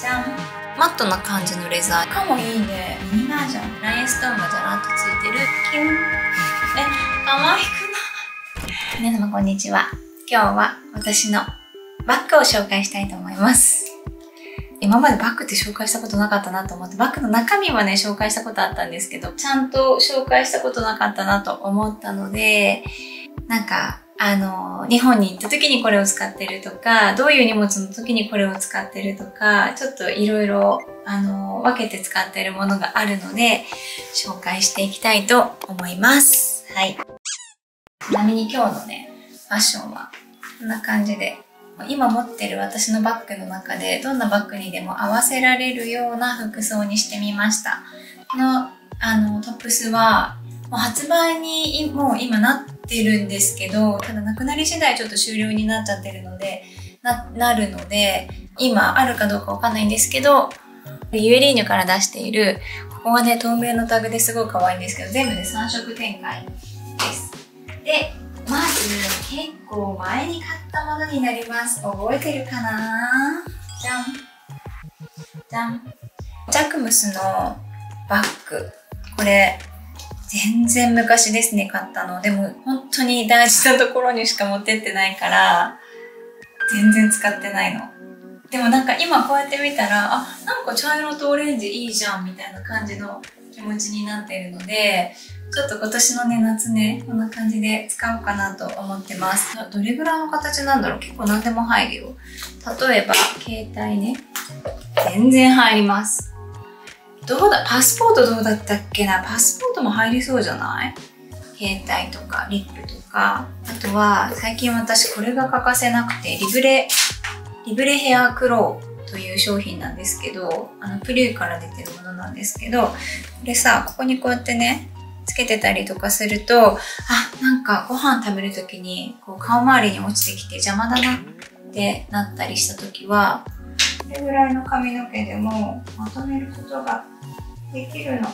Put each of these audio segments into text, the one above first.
じゃん。マットな感じのレザー。かもいいね。ミニバージョン。ラインストーンがじゃらっとついてる。キュン。可愛くない？皆様こんにちは。今日は私のバッグを紹介したいと思います。今までバッグって紹介したことなかったなと思って、バッグの中身はね、紹介したことあったんですけど、ちゃんと紹介したことなかったなと思ったので、なんか、日本に行った時にこれを使ってるとか、どういう荷物の時にこれを使ってるとか、ちょっといろいろ、分けて使ってるものがあるので、紹介していきたいと思います。はい。ちなみに今日のね、ファッションは、こんな感じで、今持ってる私のバッグの中で、どんなバッグにでも合わせられるような服装にしてみました。この、トップスは、もう発売にもう今なってるんですけど、ただなくなり次第ちょっと終了になっちゃってるので、なるので、今あるかどうかわかんないんですけど、ユエリーニョから出している、ここがね、透明のタグですごい可愛いんですけど、全部で3色展開です。で、まず、結構前に買ったものになります。覚えてるかな？じゃん。じゃん。ジャクムスのバッグ。これ、全然昔ですね、買ったの。でも、本当に大事なところにしか持ってってないから、全然使ってないの。でもなんか今こうやって見たら、あ、なんか茶色とオレンジいいじゃん、みたいな感じの気持ちになっているので、ちょっと今年のね、夏ね、こんな感じで使おうかなと思ってます。どれぐらいの形なんだろう？結構何でも入るよ。例えば、携帯ね。全然入ります。どうだ？パスポートどうだったっけな？パスポートも入りそうじゃない？携帯とか、リップとか。あとは、最近私これが欠かせなくて、リブレヘアクローという商品なんですけど、プリューから出てるものなんですけど、これさ、ここにこうやってね、つけてたりとかすると、あ、なんかご飯食べるときにこう顔周りに落ちてきて邪魔だなってなったりしたときは、これぐらいの髪の毛でもまとめることができるの。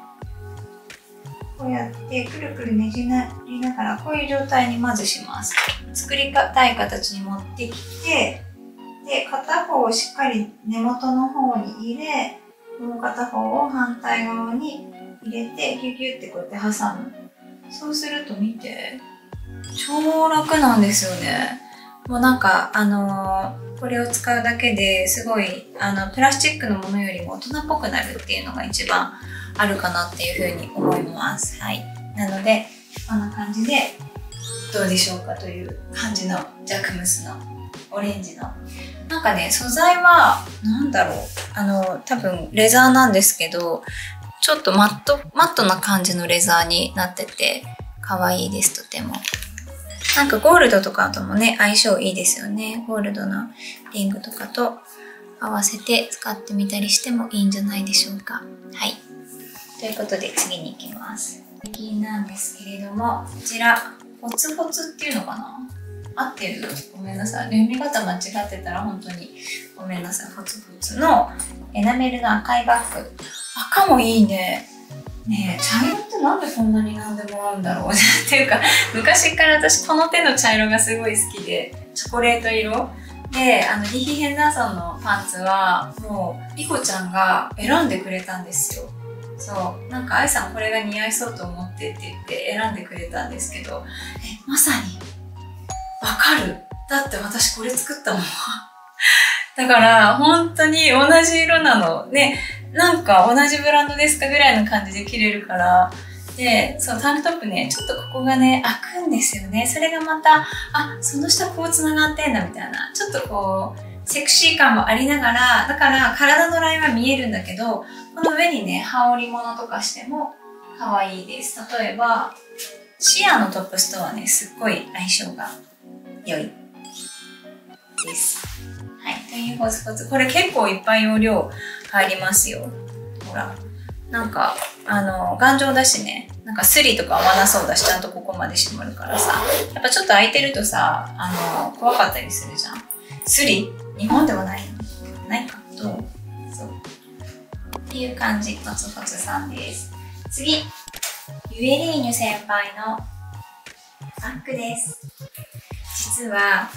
こうやってくるくるねじりながらこういう状態にまずします。作りたい形に持ってきて、で、片方をしっかり根元の方に入れ、もう片方を反対側に入れてギュギュってこうやって挟む。そうすると見て、超楽なんですよね。もうなんかこれを使うだけですごいプラスチックのものよりも大人っぽくなるっていうのが一番あるかなっていうふうに思います。はい。なのでこんな感じでどうでしょうかという感じのジャクムスのオレンジの。なんかね、素材はなんだろう、多分レザーなんですけど、ちょっとマットな感じのレザーになってて可愛いです、とても。なんかゴールドとかともね、相性いいですよね。ゴールドのリングとかと合わせて使ってみたりしてもいいんじゃないでしょうか。はい。ということで次に行きます。次なんですけれども、こちら、ホツホツっていうのかな？合ってる？ごめんなさい。読み方間違ってたら本当にごめんなさい。ホツホツのエナメルの赤いバッグ。赤もいいね。ねえ、茶色ってなんでこんなに何でも合うんだろうっていうか、昔から私この手の茶色がすごい好きで、チョコレート色で、リヒ・ヘンダーソンのパンツはもうリコちゃんが選んでくれたんですよ。そう、なんか愛さんこれが似合いそうと思ってって言って選んでくれたんですけど、まさにわかる。だって私これ作ったもん。だから本当に同じ色なのね。なんか同じブランドですかぐらいの感じで着れるから。で、そう、タンクトップね、ちょっとここがね、開くんですよね。それがまた、あ、その下こう繋がってんだみたいな。ちょっとこう、セクシー感もありながら、だから体のラインは見えるんだけど、この上にね、羽織物とかしても可愛いです。例えば、シアのトップスとはね、すっごい相性が良いです。はい。というホツホツ。これ結構いっぱい容量入りますよ。ほら。なんか、頑丈だしね。なんかスリとか合わなそうだし、ちゃんとここまで締まるからさ。やっぱちょっと開いてるとさ、怖かったりするじゃん。スリ？日本ではないの？ないか？どう？そう。っていう感じ、ホツホツさんです。次。ユエリーニュ先輩のバッグです。実は、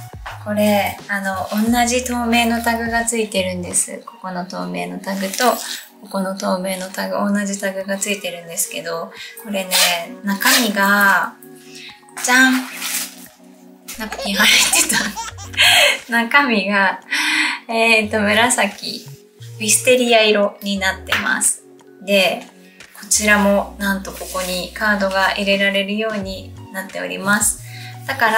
これ、同じ透明のタグがついてるんです。ここの透明のタグと、ここの透明のタグ、同じタグがついてるんですけど、これね、中身が、じゃん！ナプキン入ってた。中身が、紫、ウィステリア色になってます。で、こちらもなんとここにカードが入れられるようになっております。だから、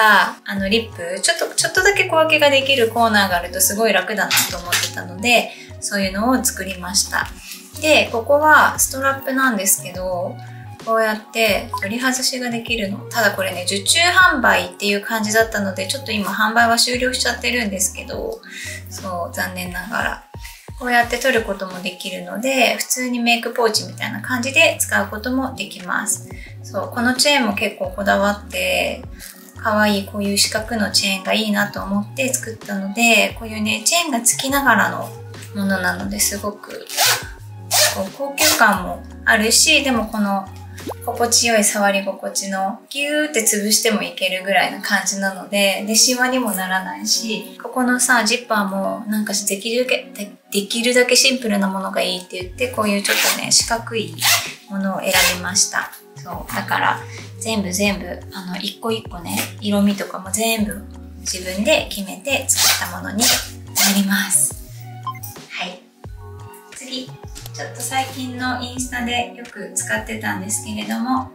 リップ、ちょっとだけ小分けができるコーナーがあるとすごい楽だなと思ってたので、そういうのを作りました。で、ここはストラップなんですけど、こうやって取り外しができるの。ただこれね、受注販売っていう感じだったので、ちょっと今販売は終了しちゃってるんですけど、そう、残念ながら。こうやって取ることもできるので、普通にメイクポーチみたいな感じで使うこともできます。そう、このチェーンも結構こだわって、可愛いこういう四角のチェーンがいいなと思って作ったので、こういうね、チェーンが付きながらのものなのですごくこう高級感もあるし、でもこの心地よい触り心地のギューって潰してもいけるぐらいな感じなので、で、シワにもならないし、ここのさ、ジッパーもなんかできるだけシンプルなものがいいって言って、こういうちょっとね、四角いものを選びました。そう。だから、全部、一個一個ね、色味とかも全部自分で決めて作ったものになります。はい。次。ちょっと最近のインスタでよく使ってたんですけれども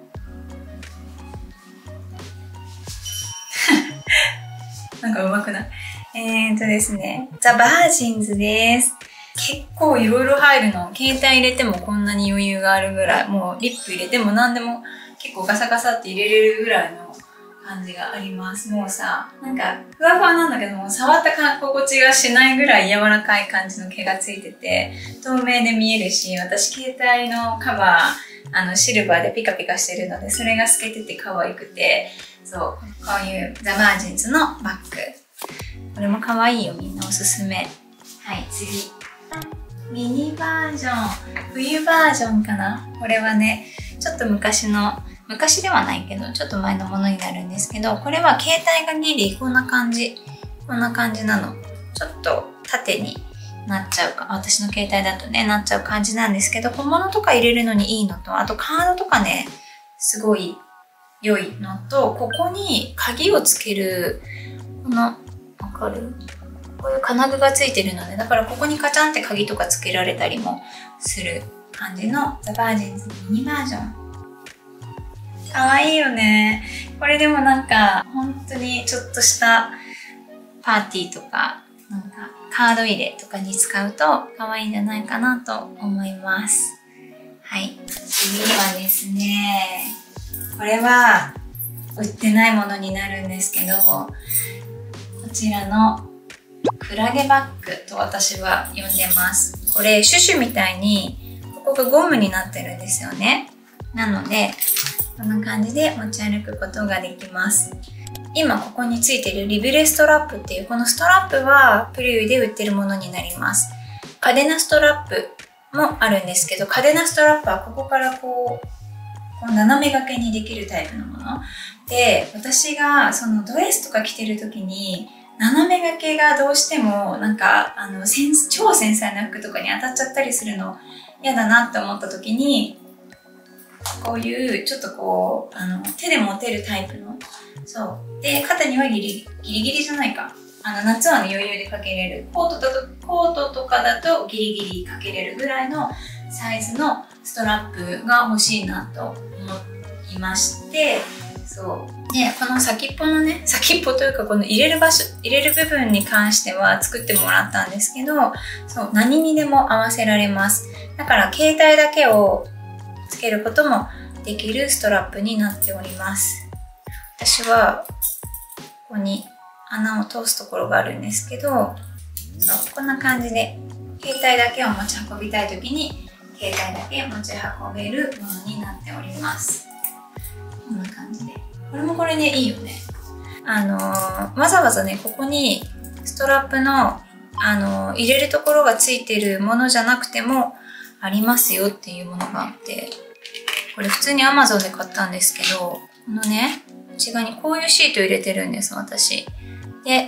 なんかうまくないですね、ザ・バージンズです。結構いろいろ入るの。携帯入れてもこんなに余裕があるぐらい、もうリップ入れても何でも結構ガサガサって入れれるぐらいの感じがあります。もうさ、なんかふわふわなんだけども、触った心地がしないぐらい柔らかい感じの毛がついてて、透明で見えるし、私携帯のカバー、シルバーでピカピカしてるので、それが透けてて可愛くて、そう、こういうザ・バージンズのバッグ。これも可愛いよ、みんなおすすめ。はい、次。ミニバージョン。冬バージョンかな？これはね、ちょっと昔ではないけど、ちょっと前のものになるんですけど、これは携帯がギリこんな感じなの。ちょっと縦になっちゃうか、私の携帯だとね、なっちゃう感じなんですけど、小物とか入れるのにいいのと、あとカードとかね、すごい良いのと、ここに鍵をつける、わかる？こういう金具がついてるので、だからここにカチャンって鍵とかつけられたりもする感じのザ・バージンズミニバージョン。かわいいよね。これでもなんか、本当にちょっとしたパーティーとか、なんかカード入れとかに使うと可愛いんじゃないかなと思います。はい。次はですね、これは売ってないものになるんですけど、こちらのクラゲバッグと私は呼んでます。これ、シュシュみたいに、ここがゴムになってるんですよね。なので、こんな感じで持ち歩くことができます。今ここについているリブレストラップっていうこのストラップはプリウで売ってるものになります。カデナストラップもあるんですけど、カデナストラップはここからこう斜め掛けにできるタイプのもので、私がそのドレスとか着てる時に斜め掛けがどうしてもなんか超繊細な服とかに当たっちゃったりするの嫌だなって思った時に、こういうちょっとこう手で持てるタイプの、そうで、肩にはギリギリじゃないか、夏はね余裕でかけれる、コートとかだとギリギリかけれるぐらいのサイズのストラップが欲しいなと思いまして、そうで、この先っぽというかこの入れる部分に関しては作ってもらったんですけど、そう、何にでも合わせられます。だから携帯だけをつけることもできるストラップになっております。私はここに穴を通すところがあるんですけど、こんな感じで携帯だけを持ち運びたい時に携帯だけ持ち運べるものになっております。こんな感じで、これもこれでいいよね。わざわざね、ここにストラップの入れるところがついてるものじゃなくてもありますよっていうものがあって、これ普通に Amazon で買ったんですけど、このね、内側にこういうシート入れてるんです、私。で、こ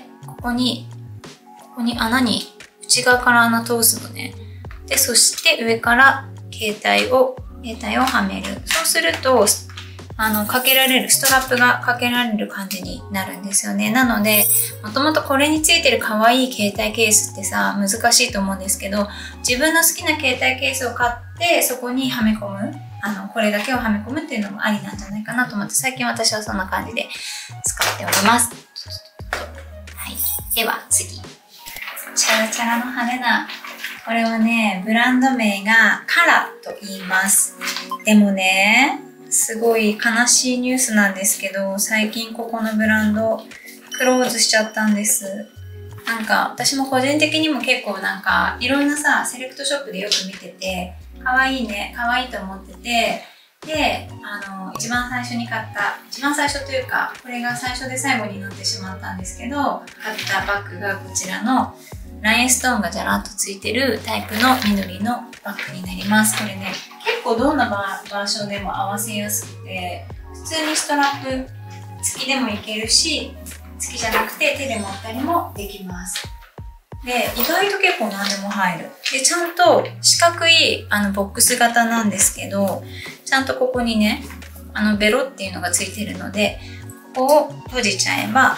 こに穴に、内側から穴通すのね。で、そして上から携帯をはめる。そうすると、かけられる、ストラップがかけられる感じになるんですよね。なので、もともとこれについてる可愛い携帯ケースってさ、難しいと思うんですけど、自分の好きな携帯ケースを買って、そこにはめ込む。これだけをはめ込むっていうのもありなんじゃないかなと思って、最近私はそんな感じで使っております。はい。では次。チャラチャラの派手な、これはね、ブランド名がカラと言います。でもね、すごい悲しいニュースなんですけど、最近ここのブランドクローズしちゃったんです。なんか私も個人的にも結構なんかいろんなさ、セレクトショップでよく見てて、可愛いね、可愛いと思ってて、で、一番最初に買った、一番最初というか、これが最初で最後になってしまったんですけど、買ったバッグがこちらのラインストーンがじゃらっとついてるタイプの緑のバッグになります。これね、結構どんなバージョンでも合わせやすくて、普通にストラップ付きでもいけるし、付きじゃなくて手で持ったりもできます。で、意外と結構何でも入る。で、ちゃんと四角いボックス型なんですけど、ちゃんとここにね、ベロっていうのがついてるので、ここを閉じちゃえば、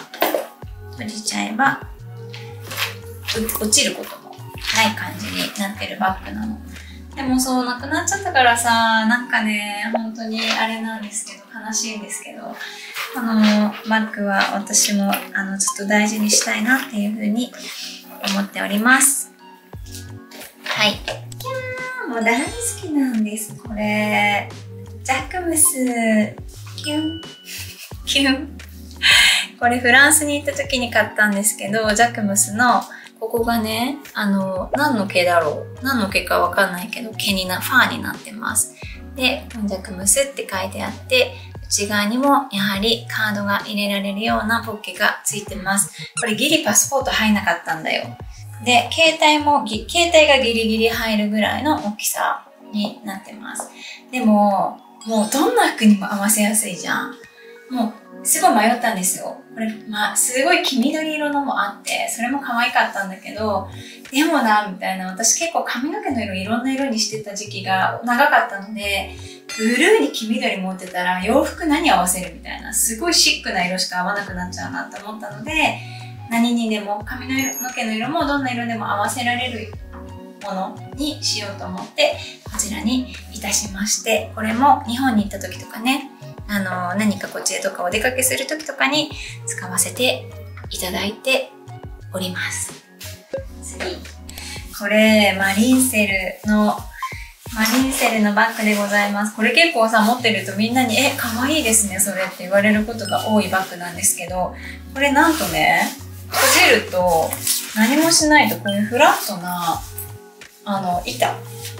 落ちることもない感じになってるバッグなの。でもそう、なくなっちゃったからさ、なんかね、本当にあれなんですけど、悲しいんですけど、このバッグは私もちょっと大事にしたいなっていうふうに思っております。はい。キャー、もう大好きなんです、これ。ジャクムス。キュン。キュン。これフランスに行った時に買ったんですけど、ジャクムスのここがね、何の毛だろう。何の毛かわかんないけど、ファーになってます。で、ジャクムスって書いてあって、内側にもやはりカードが入れられるようなポッケがついてます。これギリパスポート入んなかったんだよ。で、携帯がギリギリ入るぐらいの大きさになってます。でも、もうどんな服にも合わせやすいじゃん。もう、すごい迷ったんですよ。これ、すごい黄緑色のもあって、それも可愛かったんだけど、でもな、みたいな、私結構髪の毛の色いろんな色にしてた時期が長かったので、ブルーに黄緑持ってたら洋服何合わせるみたいな、すごいシックな色しか合わなくなっちゃうなって思ったので、何にでも髪の毛の色もどんな色でも合わせられるものにしようと思って、こちらにいたしまして、これも日本に行った時とかね、何かこっちへとかお出かけする時とかに使わせていただいております。次。これ、マリンセルのバッグでございます。これ結構さ、持ってるとみんなに、可愛いですね、それって言われることが多いバッグなんですけど、これなんとね、閉じると何もしないとこういうフラットな、板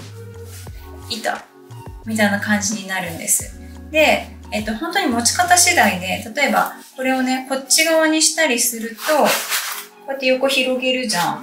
みたいな感じになるんです。で、本当に持ち方次第で、例えばこれをね、こっち側にしたりすると、こうやって横広げるじゃん。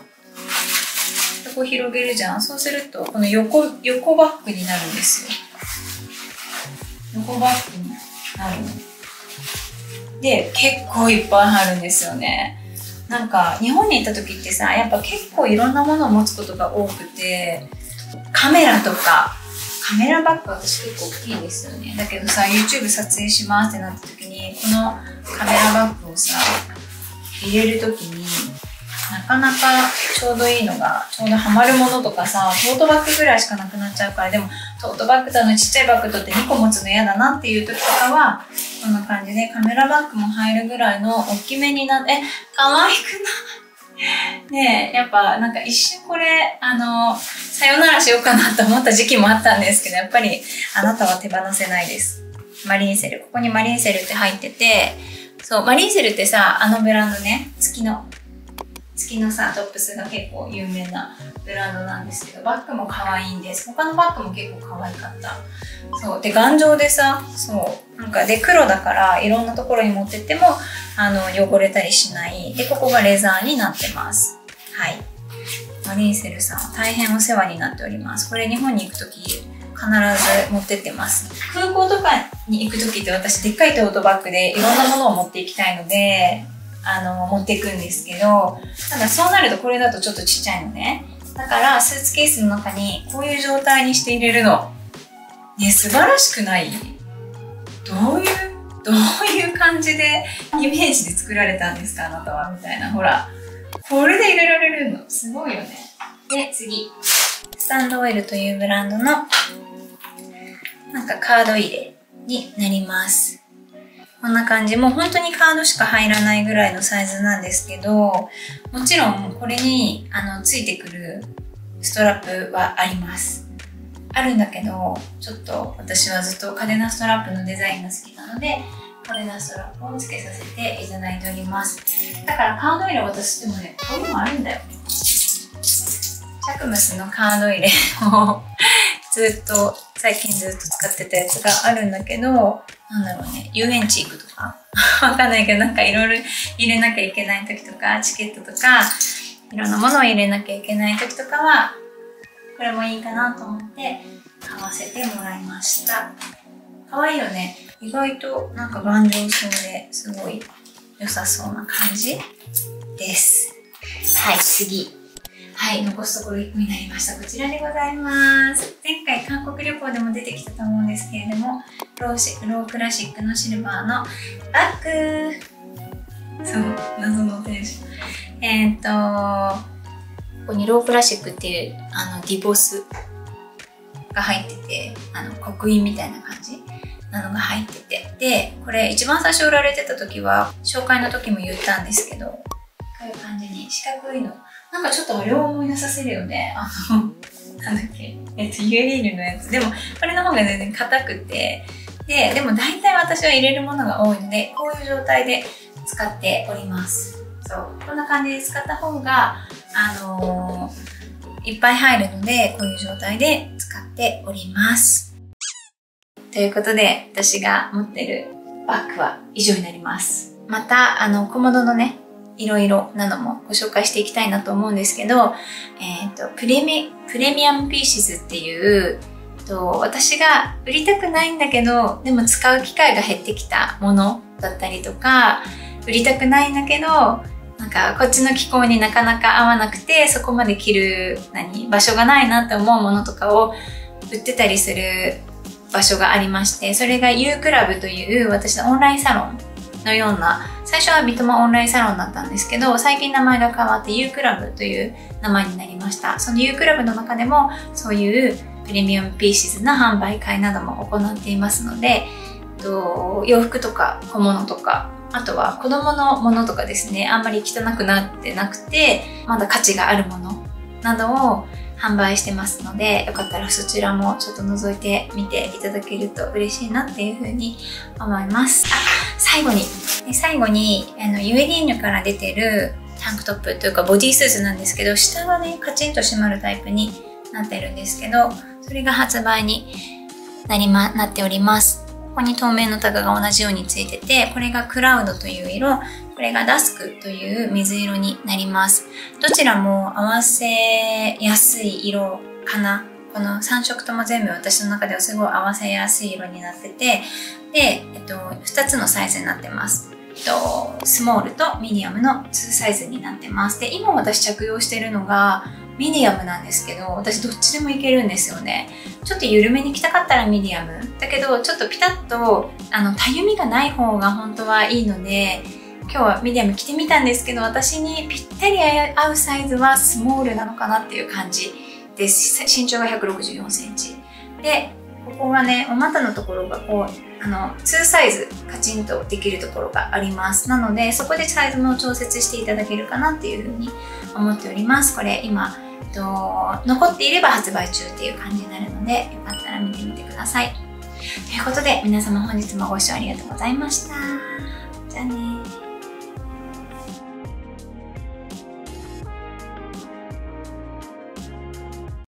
そうすると、この横バッグになるんですよ。横バッグになるの。で、結構いっぱい入るんですよね。なんか、日本に行った時ってさ、やっぱ結構いろんなものを持つことが多くて、カメラバッグ私結構大きいんですよね。だけどさ、YouTube 撮影しますってなった時に、このカメラバッグをさ、入れる時に、なかなかちょうどいいのが、ちょうどハマるものとかさ、トートバッグぐらいしかなくなっちゃうから、でもトートバッグとちっちゃいバッグとって2個持つの嫌だなっていう時とかは、こんな感じでカメラバッグも入るぐらいの大きめになって、可愛くないねえ、やっぱなんか一瞬これ、さよならしようかなと思った時期もあったんですけど、やっぱりあなたは手放せないです。マリンセル。ここにマリンセルって入ってて、そう、マリンセルってさ、ブランドね、月のさ、トップスが結構有名なブランドなんですけど、バッグも可愛いんです。他のバッグも結構可愛かった。そう。で、頑丈でさ、そう。なんか、で、黒だから、いろんなところに持ってっても、汚れたりしない。で、ここがレザーになってます。はい。マリンセルさん、大変お世話になっております。これ、日本に行くとき、必ず持ってってます。空港とかに行くときって私、でっかいトートバッグでいろんなものを持っていきたいので、 持っていくんですけど、ただそうなるとこれだとちょっとちっちゃいのね。だからスーツケースの中にこういう状態にして入れるの。ね、素晴らしくない？どういう感じでイメージで作られたんですかあなたはみたいな。ほら。これで入れられるの。すごいよね。で、次。スタンドオイルというブランドのなんかカード入れになります。こんな感じ。もう本当にカードしか入らないぐらいのサイズなんですけど、もちろんこれについてくるストラップはあります。あるんだけど、ちょっと私はずっとカデナストラップのデザインが好きなので、カデナストラップをつけさせていただいております。だからカード入れを渡してもね、こういうのあるんだよ。チャクムスのカード入れを最近ずっと使ってたやつがあるんだけど、なんだろうね、遊園地行くとかわかんないけど、なんかいろいろ入れなきゃいけない時とか、チケットとか、いろんなものを入れなきゃいけない時とかは、これもいいかなと思って買わせてもらいました。可愛いよね。意外となんか頑丈そうですごい良さそうな感じです。はい、次。はい、残すところ1個になりました。こちらでございます。前回韓国旅行でも出てきたと思うんですけれども、ロークラシックのシルバーのバッグ。そう、謎のテンション。ここにロークラシックっていうディボスが入ってて、刻印みたいな感じなのが入ってて、でこれ一番最初売られてた時は紹介の時も言ったんですけど、こういう感じに四角いの、なんかちょっとあれを思い出させるよね。なんだっけ、ユエリールのやつ。でもこれの方が全然硬くて、でも大体私は入れるものが多いので、こういう状態で使っております。そう、こんな感じで使った方がいっぱい入るので、こういう状態で使っております。ということで、私が持ってるバッグは以上になります。また、小物のね、いろいろなのもご紹介していきたいなと思うんですけど、プレミアムピーシズっていう、私が売りたくないんだけど、でも使う機会が減ってきたものだったりとか、売りたくないんだけど、なんかこっちの気候になかなか合わなくて、そこまで着る場所がないなって思うものとかを売ってたりする場所がありまして、それが U クラブという私のオンラインサロンのような、最初は三笘オンラインサロンだったんですけど、最近名前が変わって U クラブという名前になりました。その U クラブの中でもそういうプレミアムピーシズな販売会なども行っていますので、洋服とか小物とか、あとは子供のものとかですね、あんまり汚くなってなくて、まだ価値があるものなどを販売してますので、よかったらそちらもちょっと覗いてみていただけると嬉しいなっていうふうに思います。最後にユエリーヌから出てるタンクトップというかボディースーツなんですけど、下がね、カチンと締まるタイプになってるんですけど、それが発売になっております。ここに透明のタグが同じようについてて、これがクラウドという色、これがダスクという水色になります。どちらも合わせやすい色かな。この3色とも全部私の中ではすごい合わせやすい色になってて、で、2つのサイズになってます。スモールとミディアムの2サイズになってます。で、今私着用しているのがミディアムなんですけど、私どっちでもいけるんですよね。ちょっと緩めに着たかったらミディアム。だけど、ちょっとピタッと、たゆみがない方が本当はいいので、今日はミディアム着てみたんですけど、私にぴったり合うサイズはスモールなのかなっていう感じです。身長が164センチ。で、ここがね、お股のところがこう、2サイズカチンとできるところがあります。なので、そこでサイズも調節していただけるかなっていうふうに思っております。これ今、残っていれば発売中っていう感じになるので、よかったら見てみてください。ということで、皆様本日もご視聴ありがとうございました。じゃあねー。